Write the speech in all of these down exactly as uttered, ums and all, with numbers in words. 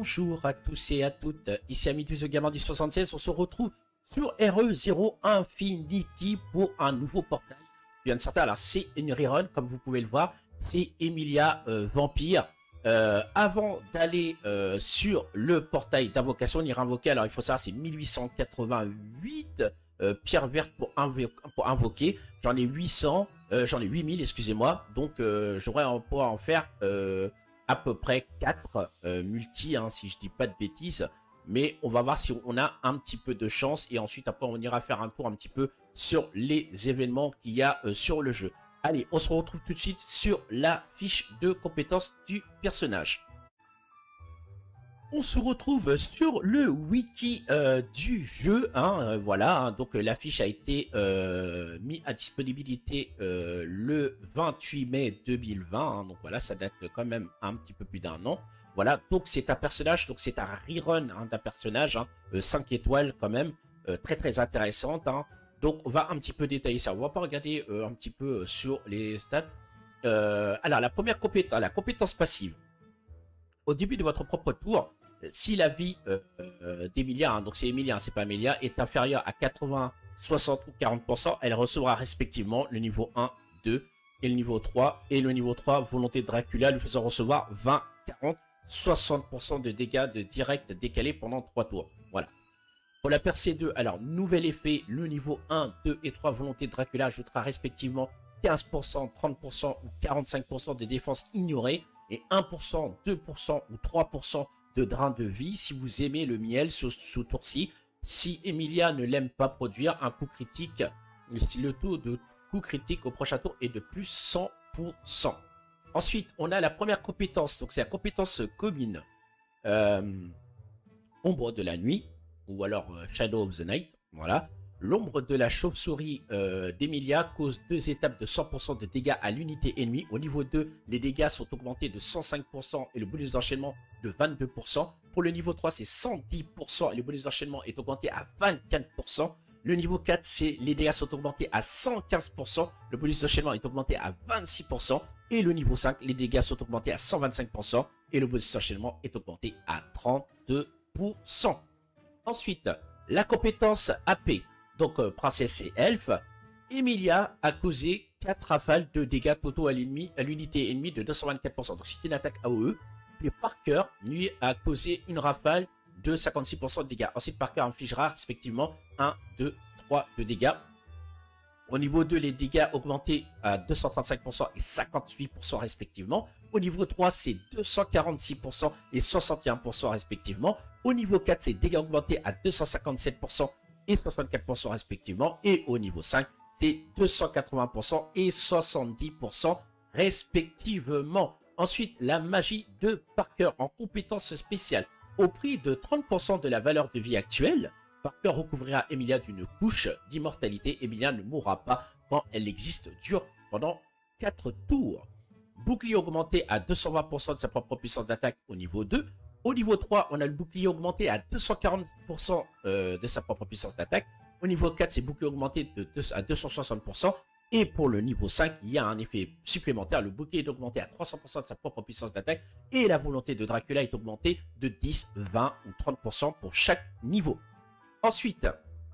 Bonjour à tous et à toutes, ici Amidus The Gamer du soixante-seize, on se retrouve sur R E zéro Infinity pour un nouveau portail qui vient de sortir. Alors c'est une rerun comme vous pouvez le voir, c'est Emilia euh, Vampire. Euh, avant d'aller euh, sur le portail d'invocation, on ira invoquer, alors il faut savoir c'est mille huit cent quatre-vingt-huit euh, pierres vertes pour, invo pour invoquer, j'en ai huit cents, euh, j'en ai huit mille excusez-moi, donc euh, j'aurais en pouvoir en faire euh, à peu près quatre euh, multi, hein, si je dis pas de bêtises, mais on va voir si on a un petit peu de chance et ensuite après on ira faire un tour un petit peu sur les événements qu'il y a euh, sur le jeu. Allez, on se retrouve tout de suite sur la fiche de compétences du personnage. On se retrouve sur le wiki euh, du jeu, hein, euh, voilà, hein, donc euh, la fiche a été euh, mise à disponibilité euh, le vingt-huit mai deux mille vingt, hein, donc voilà, ça date quand même un petit peu plus d'un an. Voilà, donc c'est un personnage, donc c'est un rerun hein, d'un personnage, hein, euh, cinq étoiles quand même, euh, très très intéressante, hein. Donc on va un petit peu détailler ça, on va pas regarder euh, un petit peu euh, sur les stats. Euh, alors la première compétence, la compétence passive. Au début de votre propre tour, si la vie euh, euh, d'Emilia, hein, donc c'est Emilia, hein, c'est pas Amelia, est inférieure à quatre-vingts, soixante ou quarante pour cent, elle recevra respectivement le niveau un, deux et le niveau trois. Et le niveau trois, volonté de Dracula, lui faisant recevoir vingt, quarante, soixante pour cent de dégâts de direct décalés pendant trois tours. Voilà. Pour la percée deux, alors nouvel effet, le niveau un, deux et trois, volonté de Dracula ajoutera respectivement quinze pour cent, trente pour cent ou quarante-cinq pour cent de défense ignorée et un pour cent, deux pour cent ou trois pour cent de drain de vie si vous aimez le miel sous, sous tour-ci. Si Emilia ne l'aime pas produire un coup critique, si le taux de coup critique au prochain tour est de plus cent pour cent. Ensuite, on a la première compétence, donc c'est la compétence commune. Euh, ombre de la nuit, ou alors euh, Shadow of the Night, voilà. L'ombre de la chauve-souris euh, d'Emilia cause deux étapes de cent pour cent de dégâts à l'unité ennemie. Au niveau deux, les dégâts sont augmentés de cent cinq pour cent et le bonus d'enchaînement de vingt-deux pour cent. Pour le niveau trois, c'est cent dix pour cent et le bonus d'enchaînement est augmenté à vingt-quatre pour cent. Le niveau quatre, c'est les dégâts sont augmentés à cent quinze pour cent, le bonus d'enchaînement est augmenté à vingt-six pour cent. Et le niveau cinq, les dégâts sont augmentés à cent vingt-cinq pour cent et le bonus d'enchaînement est augmenté à trente-deux pour cent. Ensuite, la compétence A P. Donc, euh, princesse et elfe, Emilia a causé quatre rafales de dégâts totaux à l'ennemi, à l'unité ennemie de deux cent vingt-quatre pour cent. Donc, c'est une attaque A O E. Puis Parker, lui, a causé une rafale de cinquante-six pour cent de dégâts. Ensuite, Parker infligera respectivement un, deux, trois de dégâts. Au niveau deux, les dégâts augmentés à deux cent trente-cinq pour cent et cinquante-huit pour cent respectivement. Au niveau trois, c'est deux cent quarante-six pour cent et soixante et un pour cent respectivement. Au niveau quatre, c'est dégâts augmentés à deux cent cinquante-sept pour cent et soixante-quatre pour cent respectivement. Et au niveau cinq, c'est deux cent quatre-vingts pour cent et soixante-dix pour cent respectivement. Ensuite, la magie de Parker en compétence spéciale. Au prix de trente pour cent de la valeur de vie actuelle, Parker recouvrira Emilia d'une couche d'immortalité. Emilia ne mourra pas quand elle existe dure pendant quatre tours. Bouclier augmenté à deux cent vingt pour cent de sa propre puissance d'attaque au niveau deux. Au niveau trois, on a le bouclier augmenté à deux cent quarante pour cent euh, de sa propre puissance d'attaque. Au niveau quatre, c'est bouclier augmenté de deux, à deux cent soixante pour cent. Et pour le niveau cinq, il y a un effet supplémentaire. Le bouclier est augmenté à trois cents pour cent de sa propre puissance d'attaque. Et la volonté de Dracula est augmentée de dix, vingt ou trente pour cent pour chaque niveau. Ensuite,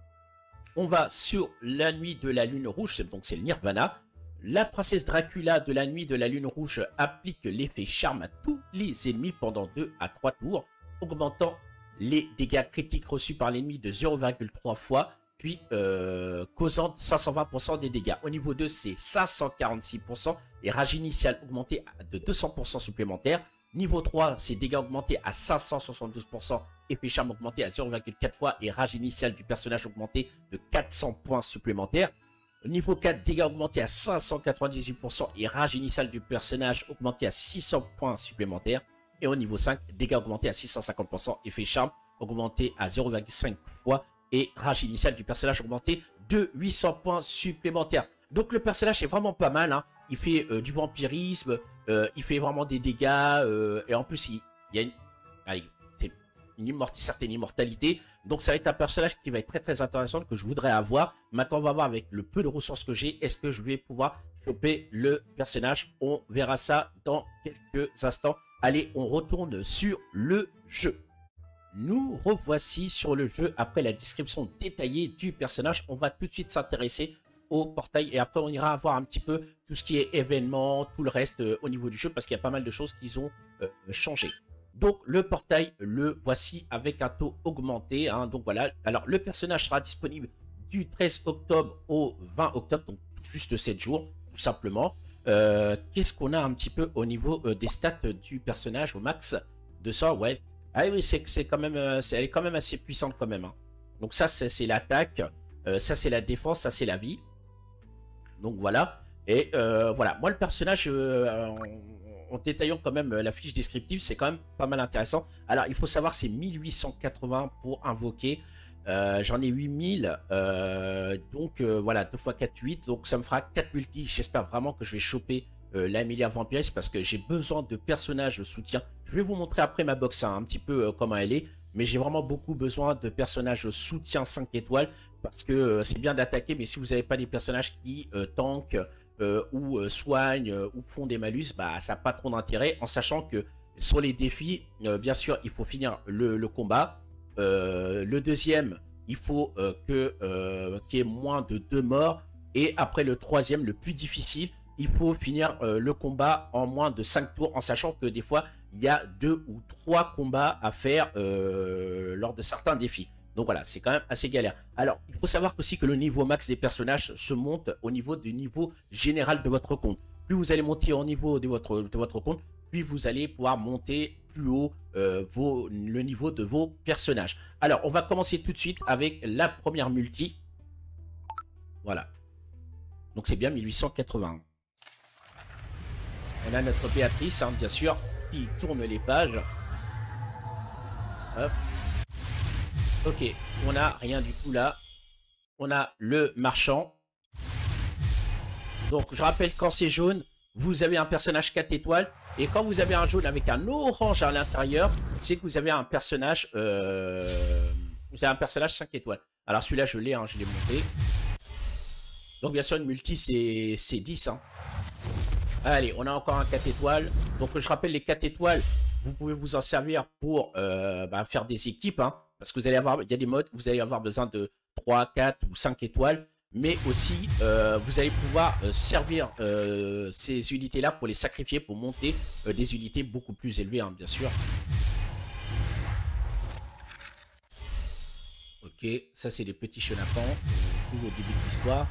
on va sur la nuit de la lune rouge. Donc c'est le Nirvana. La princesse Dracula de la nuit de la lune rouge applique l'effet charme à tous les ennemis pendant deux à trois tours, augmentant les dégâts critiques reçus par l'ennemi de zéro virgule trois fois, puis euh, causant cinq cent vingt pour cent des dégâts. Au niveau deux, c'est cinq cent quarante-six pour cent et rage initial augmenté de deux cents pour cent supplémentaires. Niveau trois, c'est dégâts augmentés à cinq cent soixante-douze pour cent, effet charme augmenté à zéro virgule quatre fois et rage initial du personnage augmenté de quatre cents points supplémentaires. Niveau quatre, dégâts augmentés à cinq cent quatre-vingt-dix-huit pour cent et rage initiale du personnage augmenté à six cents points supplémentaires. Et au niveau cinq, dégâts augmentés à six cent cinquante pour cent, effet charme augmenté à zéro virgule cinq fois et rage initiale du personnage augmenté de huit cents points supplémentaires. Donc le personnage est vraiment pas mal, hein. Il fait euh, du vampirisme, euh, il fait vraiment des dégâts, euh, et en plus il, il y a une... Allez, c'est une immortalité, certaine immortalité. Donc ça va être un personnage qui va être très très intéressant, que je voudrais avoir. Maintenant on va voir avec le peu de ressources que j'ai, est-ce que je vais pouvoir choper le personnage. On verra ça dans quelques instants. Allez, on retourne sur le jeu. Nous revoici sur le jeu après la description détaillée du personnage. On va tout de suite s'intéresser au portail et après on ira voir un petit peu tout ce qui est événements, tout le reste euh, au niveau du jeu parce qu'il y a pas mal de choses qui ont euh, changé. Donc le portail, le voici avec un taux augmenté. Hein, donc voilà, alors le personnage sera disponible du treize octobre au vingt octobre, donc juste sept jours tout simplement. Euh, Qu'est-ce qu'on a un petit peu au niveau euh, des stats du personnage au max deux cents, ouais. Ah oui, c'est c'est quand même, euh, elle est quand même assez puissante quand même. Hein. Donc ça c'est l'attaque, euh, ça c'est la défense, ça c'est la vie. Donc voilà, et euh, voilà, moi le personnage, euh, en, en détaillant quand même la fiche descriptive, c'est quand même pas mal intéressant. Alors il faut savoir c'est mille huit cent quatre-vingts pour invoquer, euh, j'en ai huit mille, euh, donc euh, voilà, deux fois quatre, huit, donc ça me fera quatre multi. J'espère vraiment que je vais choper euh, la Emilia Vampiris parce que j'ai besoin de personnages de soutien. Je vais vous montrer après ma box hein, un petit peu euh, comment elle est, mais j'ai vraiment beaucoup besoin de personnages soutien cinq étoiles. Parce que euh, c'est bien d'attaquer, mais si vous n'avez pas des personnages qui euh, tankent euh, ou euh, soignent euh, ou font des malus, bah ça n'a pas trop d'intérêt. En sachant que sur les défis, euh, bien sûr, il faut finir le, le combat. Euh, le deuxième, il faut euh, que euh, qu'il y ait moins de deux morts. Et après le troisième, le plus difficile, il faut finir euh, le combat en moins de cinq tours. En sachant que des fois, il y a deux ou trois combats à faire euh, lors de certains défis. Donc voilà, c'est quand même assez galère. Alors, il faut savoir aussi que le niveau max des personnages se monte au niveau du niveau général de votre compte. Plus vous allez monter au niveau de votre, de votre compte, plus vous allez pouvoir monter plus haut euh, vos, le niveau de vos personnages. Alors, on va commencer tout de suite avec la première multi. Voilà. Donc c'est bien mille huit cent quatre-vingts. On a notre Béatrice, hein, bien sûr, qui tourne les pages. Hop. Ok, on n'a rien du tout là. On a le marchand. Donc, je rappelle, quand c'est jaune, vous avez un personnage quatre étoiles. Et quand vous avez un jaune avec un orange à l'intérieur, c'est que vous avez un personnage... Euh, vous avez un personnage cinq étoiles. Alors, celui-là, je l'ai, hein, je l'ai monté. Donc, bien sûr, une multi, c'est dix. Hein. Allez, on a encore un quatre étoiles. Donc, je rappelle, les quatre étoiles, vous pouvez vous en servir pour euh, bah, faire des équipes, hein. Parce que vous allez avoir, il y a des modes, vous allez avoir besoin de trois, quatre ou cinq étoiles. Mais aussi, euh, vous allez pouvoir euh, servir euh, ces unités-là pour les sacrifier, pour monter euh, des unités beaucoup plus élevées, hein, bien sûr. Ok, ça c'est les petits chenapans qu'on trouve au début de l'histoire.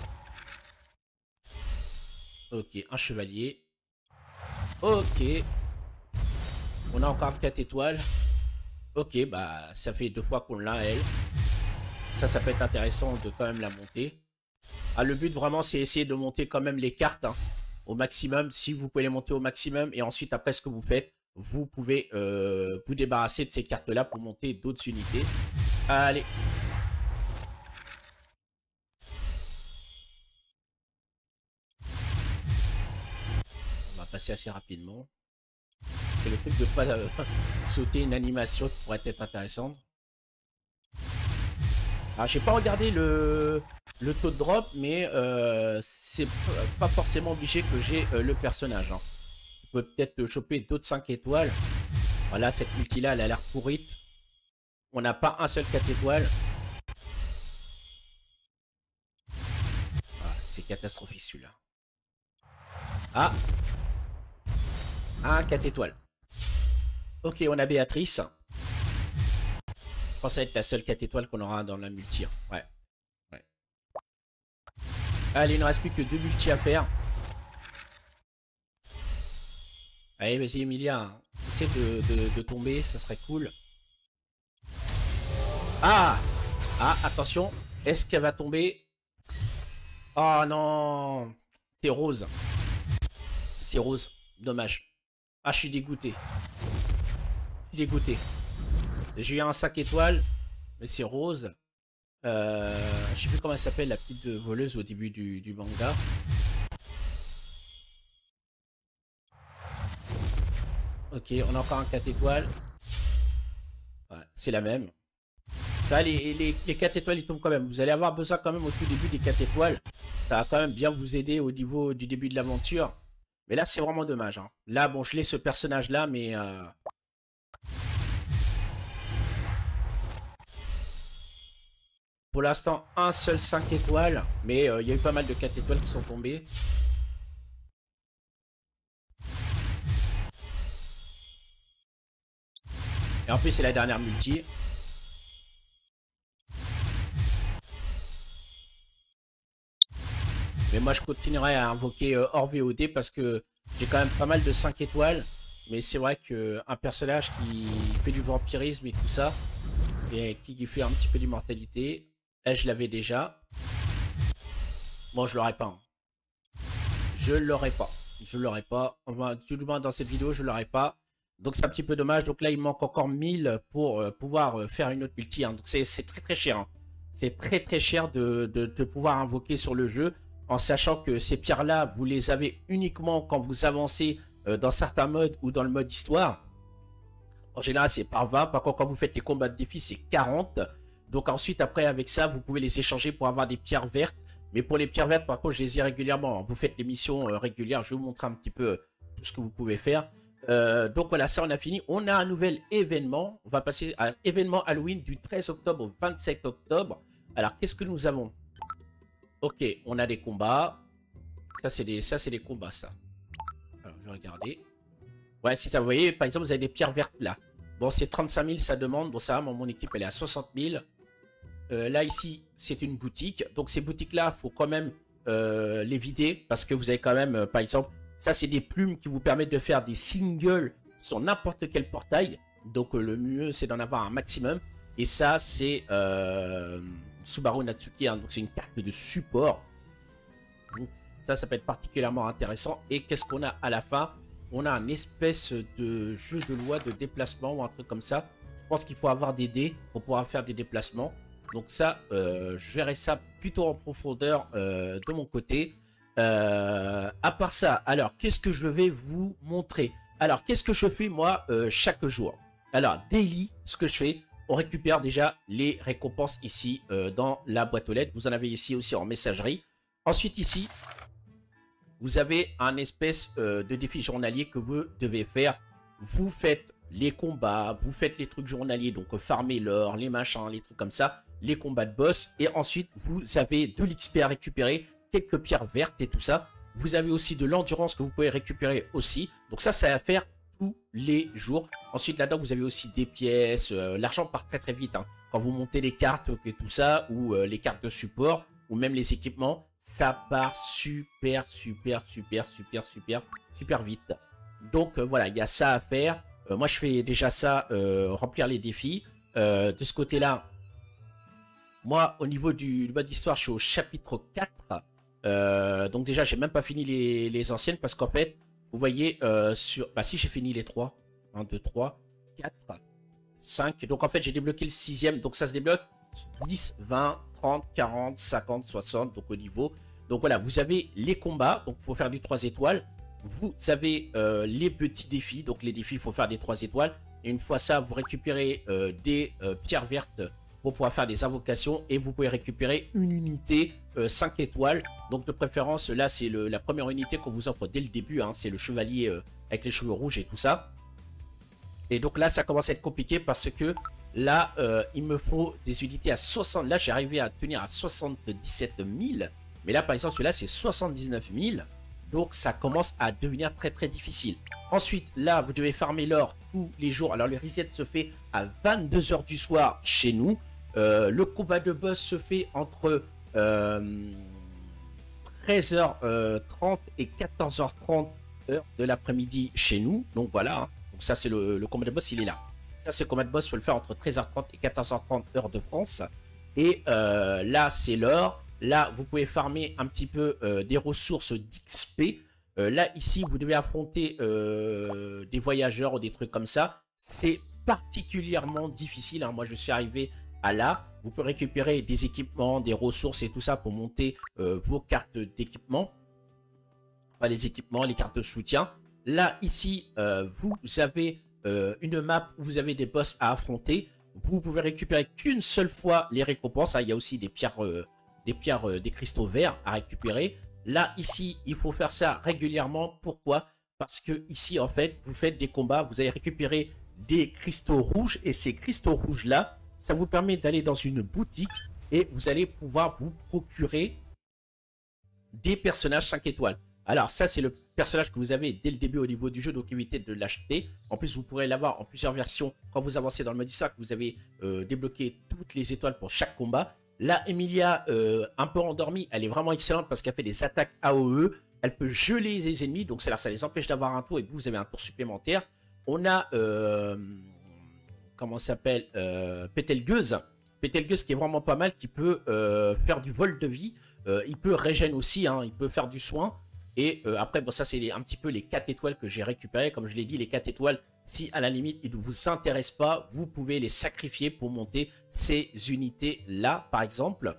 Ok, un chevalier. Ok. On a encore quatre étoiles. Ok, bah ça fait deux fois qu'on l'a, elle. Ça, ça peut être intéressant de quand même la monter. Ah, le but vraiment, c'est essayer de monter quand même les cartes hein, au maximum. Si vous pouvez les monter au maximum. Et ensuite, après ce que vous faites, vous pouvez euh, vous débarrasser de ces cartes-là pour monter d'autres unités. Allez. On va passer assez rapidement. C'est le truc de pas euh, sauter une animation qui pourrait être intéressante. Alors j'ai pas regardé le, le taux de drop, mais euh, c'est pas forcément obligé que j'ai euh, le personnage. Hein. Tu peux peut-être choper d'autres cinq étoiles. Voilà, cette multi là, elle a l'air pourrite. On n'a pas un seul quatre étoiles. Ah, c'est catastrophique celui-là. Ah, un quatre étoiles. Ok, on a Béatrice. Je pense que ça va être la seule quatre étoiles qu'on aura dans la multi. Ouais. ouais. Allez, il ne reste plus que deux multi à faire. Allez, vas-y, Emilia. Essaie de, de, de tomber, ça serait cool. Ah Ah, attention. Est-ce qu'elle va tomber? Oh non. C'est rose. C'est rose. Dommage. Ah, je suis dégoûté. Je suis dégoûté. J'ai eu un cinq étoiles, mais c'est rose. Euh, je sais plus comment elle s'appelle, la petite voleuse au début du, du manga. Ok, on a encore un quatre étoiles. Ouais, c'est la même. Là, les, les, les quatre étoiles, ils tombent quand même. Vous allez avoir besoin quand même au tout début des quatre étoiles. Ça va quand même bien vous aider au niveau du début de l'aventure. Mais là, c'est vraiment dommage. Hein. Là, bon, je l'ai ce personnage-là, mais... Euh... Pour l'instant, un seul cinq étoiles. Mais euh, il y a eu pas mal de quatre étoiles qui sont tombées. Et en plus, c'est la dernière multi. Mais moi, je continuerai à invoquer euh, hors V O D parce que j'ai quand même pas mal de cinq étoiles. Mais c'est vrai qu'un personnage qui fait du vampirisme et tout ça, et qui fait un petit peu d'immortalité, elle, je l'avais déjà. Bon, je l'aurais pas. Hein. Je l'aurais pas. Je l'aurais pas. Enfin, du moins dans cette vidéo, je l'aurais pas. Donc c'est un petit peu dommage. Donc là, il manque encore mille pour euh, pouvoir euh, faire une autre multi. Hein. Donc c'est très très cher. Hein. C'est très très cher de, de, de pouvoir invoquer sur le jeu. En sachant que ces pierres-là, vous les avez uniquement quand vous avancez euh, dans certains modes ou dans le mode histoire. En général, c'est par vingt. Par contre, quand vous faites les combats de défi, c'est quarante. Donc ensuite, après, avec ça, vous pouvez les échanger pour avoir des pierres vertes. Mais pour les pierres vertes, par contre, je les ai régulièrement. Vous faites les missions euh, régulières. Je vais vous montrer un petit peu euh, tout ce que vous pouvez faire. Euh, donc voilà, ça, on a fini. On a un nouvel événement. On va passer à l'événement Halloween du treize octobre au vingt-sept octobre. Alors, qu'est-ce que nous avons? Ok, on a des combats. Ça, c'est des, ça, c'est des combats, ça. Alors, je vais regarder. Ouais, si ça, vous voyez, par exemple, vous avez des pierres vertes là. Bon, c'est trente-cinq mille, ça demande. Bon, ça va, mon, mon équipe, elle est à soixante mille. Euh, là, ici, c'est une boutique. Donc, ces boutiques-là, il faut quand même euh, les vider. Parce que vous avez quand même, euh, par exemple, ça, c'est des plumes qui vous permettent de faire des singles sur n'importe quel portail. Donc, euh, le mieux, c'est d'en avoir un maximum. Et ça, c'est euh, Subaru Natsuki. Hein, donc, c'est une carte de support. Donc, ça, ça peut être particulièrement intéressant. Et qu'est-ce qu'on a à la fin? On a un espèce de jeu de loi de déplacement ou un truc comme ça. Je pense qu'il faut avoir des dés pour pouvoir faire des déplacements. Donc ça, euh, je verrai ça plutôt en profondeur euh, de mon côté. Euh, à part ça, alors, qu'est-ce que je vais vous montrer? Alors, qu'est-ce que je fais, moi, euh, chaque jour? Alors, daily, ce que je fais, on récupère déjà les récompenses ici euh, dans la boîte aux lettres. Vous en avez ici aussi en messagerie. Ensuite, ici, vous avez un espèce euh, de défi journalier que vous devez faire. Vous faites les combats, vous faites les trucs journaliers, donc euh, farmer l'or, les machins, les trucs comme ça, les combats de boss. Et ensuite, vous avez de l'X P à récupérer, quelques pierres vertes et tout ça. Vous avez aussi de l'endurance que vous pouvez récupérer aussi. Donc ça, ça va faire tous les jours. Ensuite, là-dedans, vous avez aussi des pièces. Euh, L'argent part très très vite. Hein. Quand vous montez les cartes et tout ça, ou euh, les cartes de support, ou même les équipements, ça part super, super, super, super, super, super vite. Donc euh, voilà, il y a ça à faire. Euh, moi, je fais déjà ça, euh, remplir les défis. Euh, de ce côté-là, moi, au niveau du, du mode histoire, je suis au chapitre quatre. Euh, donc déjà, j'ai même pas fini les, les anciennes parce qu'en fait, vous voyez, euh, sur... Bah si, j'ai fini les trois. un, deux, trois, quatre, cinq. Donc en fait, j'ai débloqué le sixième. Donc ça se débloque dix, vingt, trente, quarante, cinquante, soixante. Donc au niveau. Donc voilà, vous avez les combats. Donc il faut faire du trois étoiles. Vous avez euh, les petits défis. Donc les défis, il faut faire des trois étoiles. Et une fois ça, vous récupérez euh, des euh, pierres vertes pour pouvoir faire des invocations. Et vous pouvez récupérer une unité euh, cinq étoiles. Donc de préférence, là c'est la première unité qu'on vous offre dès le début. Hein, c'est le chevalier euh, avec les cheveux rouges et tout ça. Et donc là, ça commence à être compliqué parce que là, euh, il me faut des unités à soixante. Là, j'ai arrivé à tenir à soixante-dix-sept mille. Mais là, par exemple, celui-là, c'est soixante-dix-neuf mille. Donc, ça commence à devenir très, très difficile. Ensuite, là, vous devez farmer l'or tous les jours. Alors, le reset se fait à vingt-deux heures du soir chez nous. Euh, le combat de boss se fait entre euh, treize heures trente et quatorze heures trente heure de l'après-midi chez nous. Donc, voilà. Hein. Donc ça, c'est le, le combat de boss, il est là. Ça, c'est le combat de boss, il faut le faire entre treize heures trente et quatorze heures trente heure de France. Et euh, là, c'est l'or. Là, vous pouvez farmer un petit peu euh, des ressources d'X P. Euh, là, ici, vous devez affronter euh, des voyageurs ou des trucs comme ça. C'est particulièrement difficile. Hein. Moi, je suis arrivé à là. Vous pouvez récupérer des équipements, des ressources et tout ça pour monter euh, vos cartes d'équipement. Enfin, les équipements, les cartes de soutien. Là, ici, euh, vous avez euh, une map où vous avez des boss à affronter. Vous pouvez récupérer qu'une seule fois les récompenses. Hein. Il y a aussi des pierres, euh, des pierres, euh, des cristaux verts à récupérer. Là, ici, il faut faire ça régulièrement. Pourquoi? Parce que ici, en fait, vous faites des combats, vous allez récupérer des cristaux rouges. Et ces cristaux rouges-là, ça vous permet d'aller dans une boutique et vous allez pouvoir vous procurer des personnages cinq étoiles. Alors ça, c'est le personnage que vous avez dès le début au niveau du jeu, donc évitez de l'acheter. En plus, vous pourrez l'avoir en plusieurs versions. Quand vous avancez dans le mode histoire, vous avez euh, débloqué toutes les étoiles pour chaque combat. Là, Emilia, euh, un peu endormie, elle est vraiment excellente parce qu'elle fait des attaques A O E. Elle peut geler les ennemis, donc ça, ça les empêche d'avoir un tour et vous avez un tour supplémentaire. On a, euh, comment ça s'appelle, euh, Pételgueuse. Pételgueuse qui est vraiment pas mal, qui peut euh, faire du vol de vie. Euh, il peut régénérer aussi, hein, il peut faire du soin. Et euh, après, bon, ça, c'est un petit peu les quatre étoiles que j'ai récupérées. Comme je l'ai dit, les quatre étoiles, si à la limite, ils ne vous intéressent pas, vous pouvez les sacrifier pour monter ces unités-là, par exemple.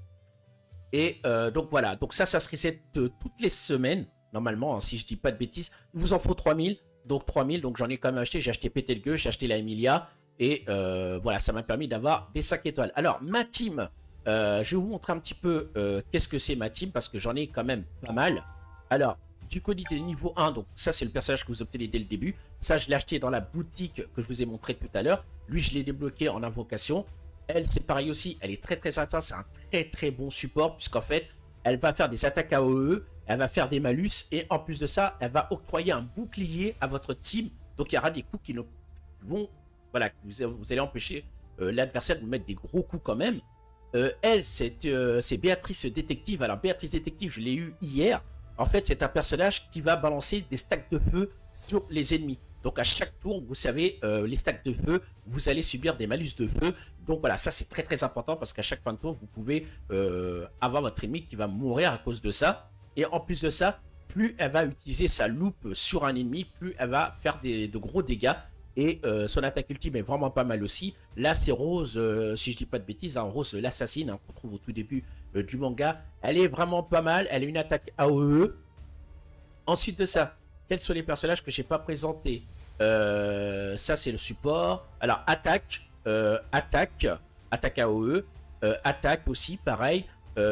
Et euh, donc, voilà. Donc, ça, ça se reset euh, toutes les semaines, normalement, hein, si je dis pas de bêtises. Il vous en faut trois mille. Donc, trois mille. Donc, j'en ai quand même acheté. J'ai acheté Pételgueux, j'ai acheté la Emilia. Et euh, voilà, ça m'a permis d'avoir des cinq étoiles. Alors, ma team, euh, je vais vous montrer un petit peu euh, qu'est-ce que c'est ma team, parce que j'en ai quand même pas mal. Alors, du colis de niveau un, donc ça c'est le personnage que vous obtenez dès le début. Ça je l'ai acheté dans la boutique que je vous ai montré tout à l'heure. Lui je l'ai débloqué en invocation. Elle c'est pareil aussi, elle est très très intense, c'est un très très bon support. Puisqu'en fait, elle va faire des attaques A O E, elle va faire des malus. Et en plus de ça, elle va octroyer un bouclier à votre team. Donc il y aura des coups qui ne vont... Voilà, vous, vous allez empêcher euh, l'adversaire de vous mettre des gros coups quand même. Euh, elle c'est euh, Béatrice Détective. Alors Béatrice Détective je l'ai eu hier. En fait, c'est un personnage qui va balancer des stacks de feu sur les ennemis. Donc, à chaque tour, vous savez, euh, les stacks de feu, vous allez subir des malus de feu. Donc, voilà, ça, c'est très, très important parce qu'à chaque fin de tour, vous pouvez euh, avoir votre ennemi qui va mourir à cause de ça. Et en plus de ça, plus elle va utiliser sa loupe sur un ennemi, plus elle va faire des, de gros dégâts. Et euh, son attaque ultime est vraiment pas mal aussi. Là, c'est Rose, euh, si je dis pas de bêtises, hein, Rose l'assassine, hein, qu'on trouve au tout début euh, du manga. Elle est vraiment pas mal. Elle a une attaque A O E. Ensuite de ça, quels sont les personnages que j'ai pas présentés? euh, Ça, c'est le support. Alors, attaque, euh, attaque, attaque A O E. Euh, attaque aussi, pareil.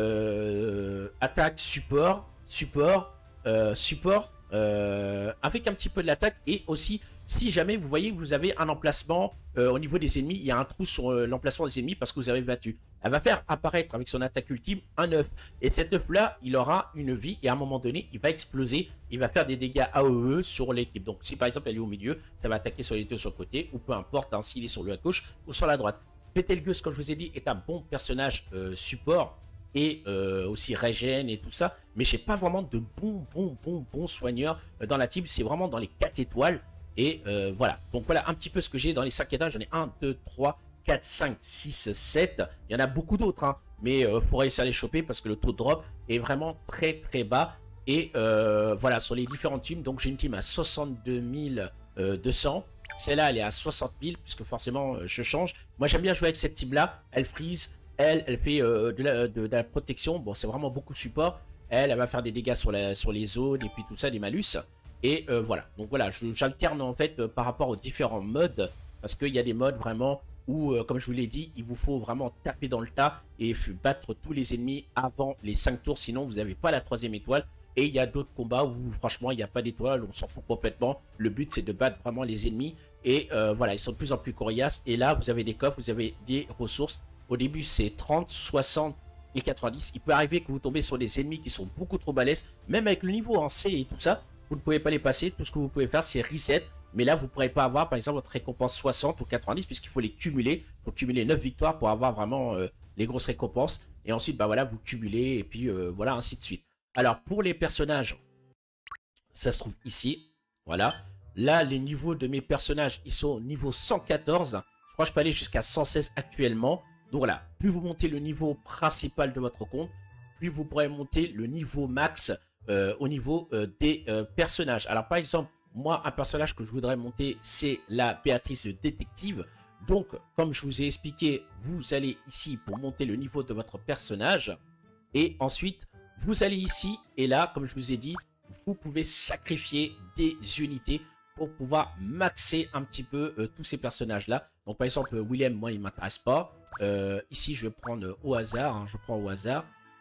Euh, attaque, support, support, euh, support. Euh, avec un petit peu de l'attaque et aussi... Si jamais vous voyez que vous avez un emplacement euh, au niveau des ennemis, il y a un trou sur euh, l'emplacement des ennemis parce que vous avez battu. Elle va faire apparaître avec son attaque ultime un œuf. Et cet œuf là, il aura une vie et à un moment donné, il va exploser. Il va faire des dégâts A O E sur l'équipe. Donc si par exemple elle est au milieu, ça va attaquer sur les deux sur le côté ou peu importe hein, s'il est sur le à gauche ou sur la droite. Pételgeuse, comme je vous ai dit, est un bon personnage euh, support et euh, aussi régène et tout ça. Mais j'ai pas vraiment de bons, bons, bons, bons soigneurs euh, dans la team. C'est vraiment dans les quatre étoiles. Et euh, voilà, donc voilà un petit peu ce que j'ai dans les cinq étages. J'en ai un, deux, trois, quatre, cinq, six, sept. Il y en a beaucoup d'autres, hein, mais il euh, faut réussir à les choper parce que le taux de drop est vraiment très très bas. Et euh, voilà, sur les différentes teams, donc j'ai une team à soixante-deux mille deux cents. Celle-là, elle est à soixante mille, puisque forcément, euh, je change. Moi, j'aime bien jouer avec cette team-là. Elle freeze, elle, elle fait euh, de, la, de, de la protection. Bon, c'est vraiment beaucoup support. Elle, elle va faire des dégâts sur, la, sur les zones et puis tout ça, des malus. Et euh, voilà, donc voilà, j'alterne en fait euh, par rapport aux différents modes, parce qu'il y a des modes vraiment où, euh, comme je vous l'ai dit, il vous faut vraiment taper dans le tas et battre tous les ennemis avant les cinq tours, sinon vous n'avez pas la troisième étoile. Et il y a d'autres combats où franchement il n'y a pas d'étoile, on s'en fout complètement. Le but c'est de battre vraiment les ennemis et euh, voilà, ils sont de plus en plus coriaces. Et là vous avez des coffres, vous avez des ressources. Au début c'est trente, soixante et quatre-vingt-dix. Il peut arriver que vous tombez sur des ennemis qui sont beaucoup trop balèzes, même avec le niveau en C et tout ça. Vous ne pouvez pas les passer, tout ce que vous pouvez faire c'est reset. Mais là vous ne pourrez pas avoir par exemple votre récompense soixante ou quatre-vingt-dix puisqu'il faut les cumuler. Il faut cumuler neuf victoires pour avoir vraiment euh, les grosses récompenses. Et ensuite bah voilà, vous cumulez et puis euh, voilà, ainsi de suite. Alors pour les personnages, ça se trouve ici. Voilà. Là les niveaux de mes personnages, ils sont au niveau cent quatorze. Je crois que je peux aller jusqu'à cent seize actuellement. Donc voilà, plus vous montez le niveau principal de votre compte, plus vous pourrez monter le niveau max euh, au niveau euh, des euh, personnages. Alors par exemple, moi un personnage que je voudrais monter, c'est la Béatrice Détective. Donc comme je vous ai expliqué, vous allez ici pour monter le niveau de votre personnage. Et ensuite, vous allez ici et là, comme je vous ai dit, vous pouvez sacrifier des unités pour pouvoir maxer un petit peu euh, tous ces personnages-là. Donc par exemple, William, moi, il ne m'intéresse pas. Euh, ici, je vais prendre au hasard. Hein, je prends au hasard.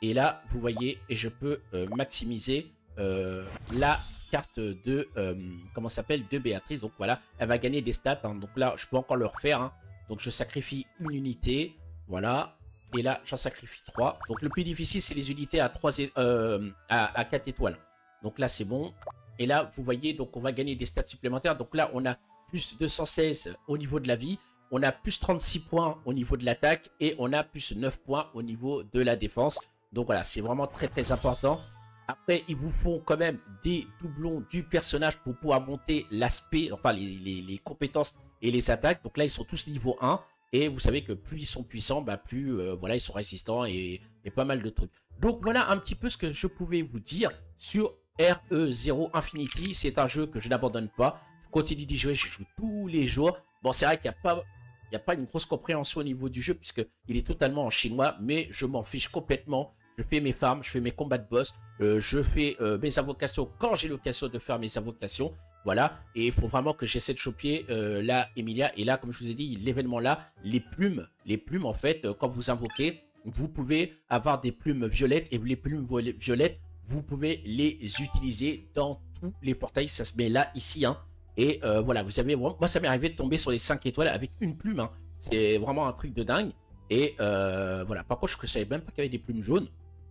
Et là, vous voyez, et je peux euh, maximiser euh, la carte de, euh, comment ça s'appelle, de Béatrice. Donc voilà, elle va gagner des stats. Hein. Donc là, je peux encore le refaire. Hein. Donc je sacrifie une unité. Voilà. Et là, j'en sacrifie trois. Donc le plus difficile, c'est les unités à, trois, euh, à, à quatre étoiles. Donc là, c'est bon. Et là, vous voyez, donc on va gagner des stats supplémentaires. Donc là, on a plus deux cent seize au niveau de la vie. On a plus trente-six points au niveau de l'attaque. Et on a plus neuf points au niveau de la défense. Donc voilà, c'est vraiment très très important. Après, ils vous font quand même des doublons du personnage pour pouvoir monter l'aspect, enfin les, les, les compétences et les attaques. Donc là, ils sont tous niveau un. Et vous savez que plus ils sont puissants, bah plus euh, voilà, ils sont résistants et, et pas mal de trucs. Donc voilà un petit peu ce que je pouvais vous dire sur R E zéro Infinity. C'est un jeu que je n'abandonne pas. Je continue d'y jouer, je joue tous les jours. Bon, c'est vrai qu'il n'y a pas... Il n'y a pas une grosse compréhension au niveau du jeu puisqu'il est totalement en chinois, mais je m'en fiche complètement. Je fais mes farms, je fais mes combats de boss, euh, je fais euh, mes invocations quand j'ai l'occasion de faire mes invocations. Voilà, et il faut vraiment que j'essaie de choper euh, là, Emilia. Et là, comme je vous ai dit, l'événement là, les plumes, les plumes en fait, euh, quand vous invoquez, vous pouvez avoir des plumes violettes. Et les plumes violettes, vous pouvez les utiliser dans tous les portails. Ça se met là, ici, hein. Et euh, voilà, vous savez, moi ça m'est arrivé de tomber sur les cinq étoiles avec une plume. Hein. C'est vraiment un truc de dingue. Et euh, voilà, par contre, je ne savais même pas qu'il y avait des plumes jaunes.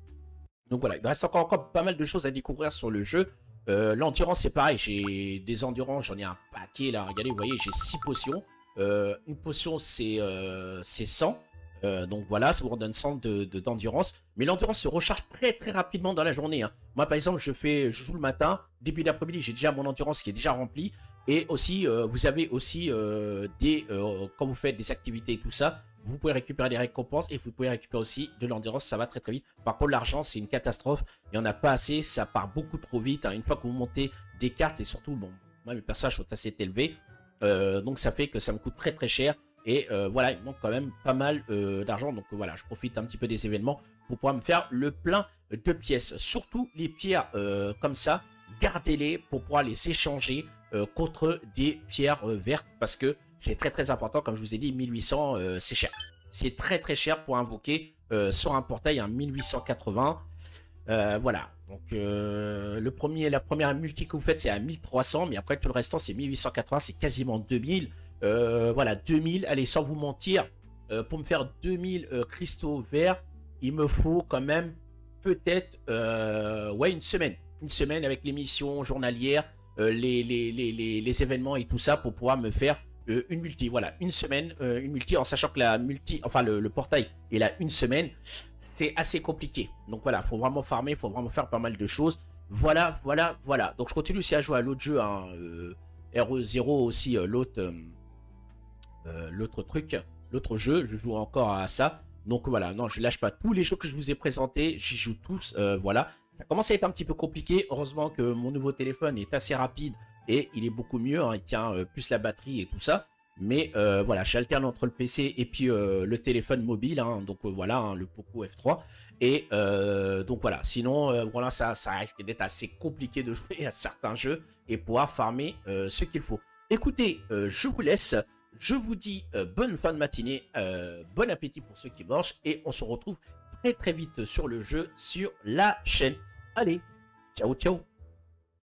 Donc voilà, il reste encore, encore pas mal de choses à découvrir sur le jeu. Euh, L'endurance, c'est pareil. J'ai des endurances, j'en ai un paquet là. Regardez, vous voyez, j'ai six potions. Euh, une potion, c'est euh, cent. Euh, donc voilà, ça vous redonne cent d'endurance. De, de, Mais l'endurance se recharge très très rapidement dans la journée. Hein. Moi, par exemple, je fais, je joue le matin. Début d'après-midi, j'ai déjà mon endurance qui est déjà remplie. Et aussi, euh, vous avez aussi euh, des, euh, quand vous faites des activités et tout ça, vous pouvez récupérer des récompenses et vous pouvez récupérer aussi de l'endurance, ça va très très vite. Par contre, l'argent, c'est une catastrophe. Il n'y en a pas assez, ça part beaucoup trop vite. Hein. Une fois que vous montez des cartes et surtout, bon, moi, mes personnages sont assez élevés. Euh, donc, ça fait que ça me coûte très très cher. Et euh, voilà, il me manque quand même pas mal euh, d'argent. Donc, euh, voilà, je profite un petit peu des événements pour pouvoir me faire le plein de pièces. Surtout les pierres euh, comme ça, gardez-les pour pouvoir les échanger euh, contre des pierres euh, vertes parce que c'est très très important, comme je vous ai dit, mille huit cents, euh, c'est cher. C'est très très cher pour invoquer euh, sur un portail, un mille huit cent quatre-vingts. Euh, voilà. Donc euh, le premier, la première multi que vous faites, c'est à mille trois cents, mais après tout le restant, c'est mille huit cent quatre-vingts, c'est quasiment deux mille. Euh, voilà, deux mille. Allez, sans vous mentir, euh, pour me faire deux mille euh, cristaux verts, il me faut quand même peut-être euh, ouais, une semaine. Une semaine avec les missions journalières, euh, les, les, les, les, les événements et tout ça pour pouvoir me faire Euh, une multi, voilà, une semaine, euh, une multi, en sachant que la multi, enfin le, le portail est là une semaine, c'est assez compliqué. Donc voilà, faut vraiment farmer, faut vraiment faire pas mal de choses. Voilà, voilà, voilà. Donc je continue aussi à jouer à l'autre jeu, hein, euh, R E zéro aussi, euh, l'autre, euh, euh, l'autre truc, l'autre jeu, je joue encore à ça. Donc voilà, non, je lâche pas tous les jeux que je vous ai présentés, j'y joue tous, euh, voilà. Ça commence à être un petit peu compliqué, heureusement que mon nouveau téléphone est assez rapide. Et il est beaucoup mieux, hein, il tient euh, plus la batterie et tout ça. Mais euh, voilà, j'alterne entre le P C et puis euh, le téléphone mobile. Hein, donc euh, voilà, hein, le Poco F trois. Et euh, donc voilà, sinon, euh, voilà, ça, ça risque d'être assez compliqué de jouer à certains jeux et pouvoir farmer euh, ce qu'il faut. Écoutez, euh, je vous laisse. Je vous dis euh, bonne fin de matinée, euh, bon appétit pour ceux qui mangent. Et on se retrouve très très vite sur le jeu, sur la chaîne. Allez, ciao ciao.